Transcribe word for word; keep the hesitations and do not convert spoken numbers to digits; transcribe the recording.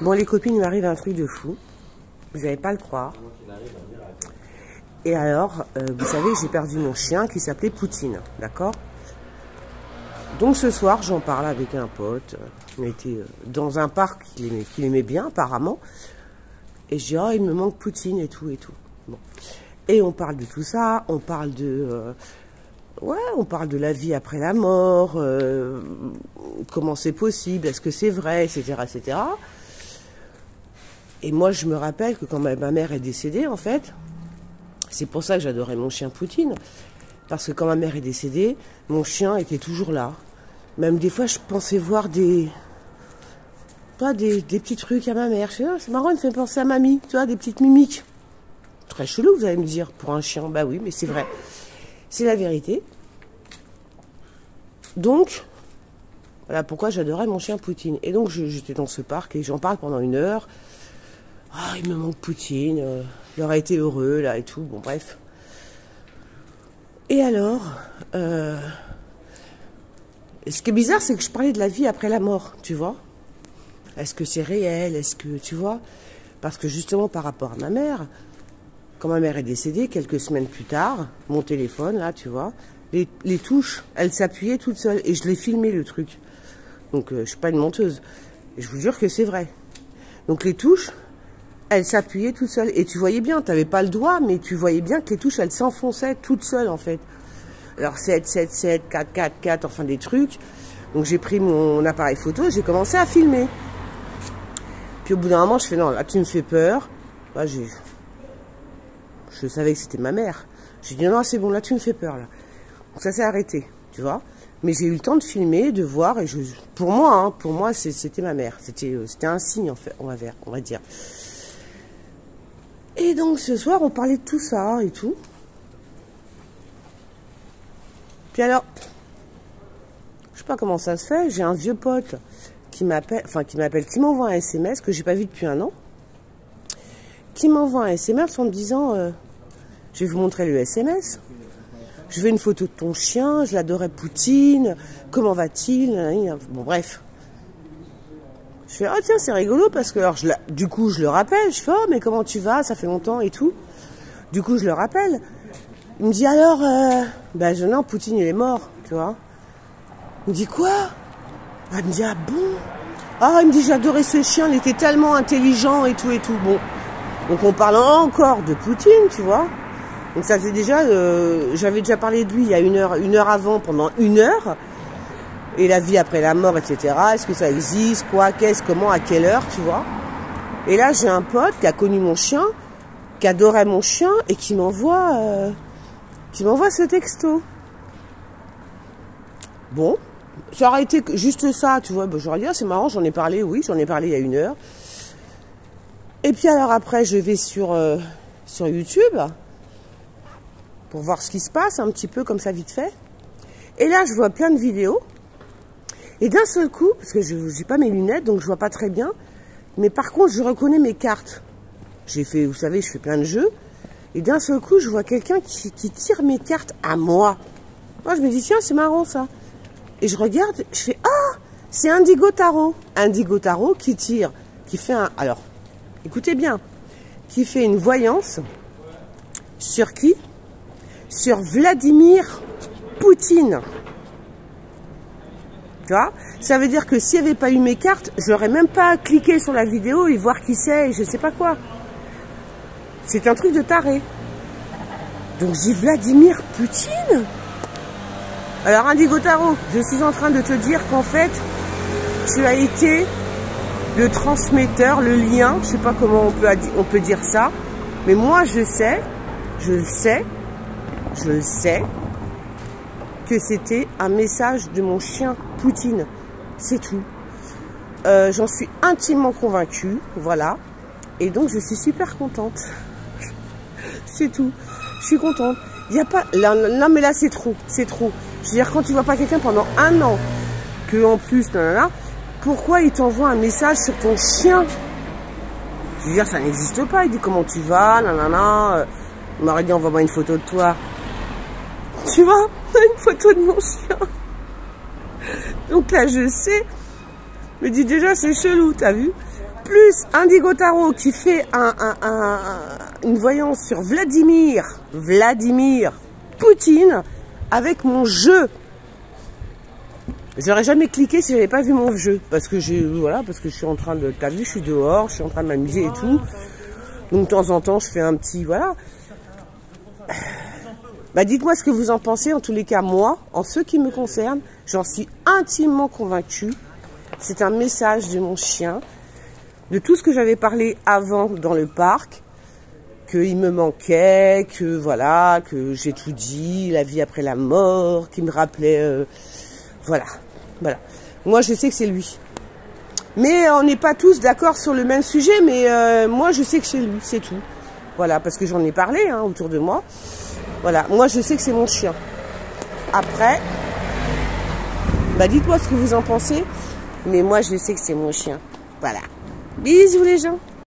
Bon, les copines, il m'arrive un truc de fou. Vous n'allez pas le croire. Et alors, euh, vous savez, j'ai perdu mon chien qui s'appelait Poutine, d'accord? Donc ce soir, j'en parle avec un pote. On était dans un parc qu'il aimait, qu'il aimait bien, apparemment. Et je dis, oh, il me manque Poutine et tout, et tout. Bon. Et on parle de tout ça, on parle de... Euh, ouais, on parle de la vie après la mort, euh, comment c'est possible, est-ce que c'est vrai, et cetera, et cetera. Et moi, je me rappelle que quand ma, ma mère est décédée, en fait, c'est pour ça que j'adorais mon chien Poutine. Parce que quand ma mère est décédée, mon chien était toujours là. Même des fois, je pensais voir des... Pas des, des petits trucs à ma mère. Je sais, oh, c'est marrant, il me fait penser à mamie, tu vois, des petites mimiques. Très chelou, vous allez me dire, pour un chien. Bah oui, mais c'est vrai. C'est la vérité. Donc, voilà pourquoi j'adorais mon chien Poutine. Et donc, j'étais dans ce parc et j'en parle pendant une heure. Ah, oh, il me manque Poutine. Euh, il aurait été heureux, là, et tout. Bon, bref. Et alors, euh, ce qui est bizarre, c'est que je parlais de la vie après la mort, tu vois. Est-ce que c'est réel? Est-ce que, tu vois? Parce que justement, par rapport à ma mère, quand ma mère est décédée, quelques semaines plus tard, mon téléphone, là, tu vois, les, les touches, elles s'appuyaient toutes seules. Et je l'ai filmé, le truc. Donc, euh, je suis pas une menteuse. Et je vous jure que c'est vrai. Donc, les touches, elles s'appuyaient toutes seules. Et tu voyais bien, tu n'avais pas le doigt, mais tu voyais bien que les touches, elles s'enfonçaient toutes seules, en fait. Alors, sept, sept, sept, quatre, quatre, quatre, enfin, des trucs. Donc, j'ai pris mon appareil photo et j'ai commencé à filmer. Puis, au bout d'un moment, je fais, non, là, tu me fais peur. Là, j'ai... Je savais que c'était ma mère. J'ai dit, non, c'est bon, là, tu me fais peur, là. Donc, ça s'est arrêté, tu vois. Mais j'ai eu le temps de filmer, de voir, et je... pour moi, hein, pour moi, c'était ma mère. C'était c'était un signe, en fait, on va, on va dire. Et donc, ce soir, on parlait de tout ça, et tout. Puis alors, je sais pas comment ça se fait, j'ai un vieux pote qui m'appelle, enfin, qui m'appelle, qui m'envoie un S M S, que j'ai pas vu depuis un an, qui m'envoie un S M S en me disant, euh, je vais vous montrer le S M S. Je veux une photo de ton chien, je l'adorais Poutine, comment va-t-il? Bon, bref. Je fais, ah oh, tiens, c'est rigolo, parce que, alors, je la... du coup, je le rappelle, je fais, oh, mais comment tu vas? Ça fait longtemps et tout. Du coup, je le rappelle. Il me dit, alors, euh... ben, je, non, Poutine, il est mort, tu vois. Il me dit, quoi? Ah, il me dit, ah bon? Ah, il me dit, j'adorais ce chien, il était tellement intelligent et tout et tout. Bon. Donc, on parle encore de Poutine, tu vois. Donc ça faisait déjà, euh, j'avais déjà parlé de lui il y a une heure, une heure avant, pendant une heure. Et la vie après la mort, et cetera. Est-ce que ça existe? Quoi? Qu'est-ce? Comment? À quelle heure? Tu vois? Et là, j'ai un pote qui a connu mon chien, qui adorait mon chien et qui m'envoie, euh, qui m'envoie ce texto. Bon, ça aurait été juste ça, tu vois. Ben, j'aurais dit, ah, c'est marrant, j'en ai parlé, oui, j'en ai parlé il y a une heure. Et puis alors après, je vais sur, euh, sur YouTube pour voir ce qui se passe, un petit peu comme ça, vite fait. Et là, je vois plein de vidéos. Et d'un seul coup, parce que je n'ai pas mes lunettes, donc je vois pas très bien, mais par contre, je reconnais mes cartes. J'ai fait, vous savez, je fais plein de jeux. Et d'un seul coup, je vois quelqu'un qui, qui tire mes cartes à moi. Moi, je me dis, tiens, c'est marrant, ça. Et je regarde, je fais, ah, c'est Indigo Tarot. Indigo Tarot qui tire, qui fait un... Alors, écoutez bien, qui fait une voyance sur qui? Sur Vladimir Poutine. Tu vois? Ça veut dire que s'il n'y avait pas eu mes cartes, j'aurais même pas cliqué sur la vidéo et voir qui c'est et je sais pas quoi. C'est un truc de taré. Donc j'ai Vladimir Poutine. Alors Indigo Tarot, je suis en train de te dire qu'en fait, tu as été le transmetteur, le lien, je sais pas comment on peut, on peut dire ça, mais moi je sais, je le sais, je le sais, que c'était un message de mon chien Poutine. C'est tout. Euh, J'en suis intimement convaincue, voilà. Et donc je suis super contente. C'est tout. Je suis contente. Il n'y a pas... Là, non mais là c'est trop, c'est trop. Je veux dire, quand tu vois pas quelqu'un pendant un an, que en plus, nanana, pourquoi il t'envoie un message sur ton chien? Je veux dire, ça n'existe pas. Il dit comment tu vas, nanana. Il m'aurait dit envoie-moi une photo de toi. Tu vois, une photo de mon chien. Donc là, je sais. Je me dis déjà, c'est chelou, t'as vu? plus Indigo Tarot qui fait un, un, un, une voyance sur Vladimir, Vladimir Poutine avec mon jeu. J'aurais jamais cliqué si j'avais pas vu mon jeu, parce que j'ai, voilà, parce que je suis en train de, t'as vu, je suis dehors, je suis en train de m'amuser et tout. Donc de temps en temps, je fais un petit, voilà. Bah dites-moi ce que vous en pensez. En tous les cas, moi, en ce qui me concerne, j'en suis intimement convaincue. C'est un message de mon chien, de tout ce que j'avais parlé avant dans le parc, qu'il me manquait, que voilà, que j'ai tout dit, la vie après la mort, qui me rappelait, euh, voilà, voilà. Moi, je sais que c'est lui. Mais on n'est pas tous d'accord sur le même sujet, mais euh, moi, je sais que c'est lui, c'est tout. Voilà, parce que j'en ai parlé hein, autour de moi. Voilà, moi, je sais que c'est mon chien. Après, bah dites-moi ce que vous en pensez, mais moi, je sais que c'est mon chien. Voilà. Bisous les gens.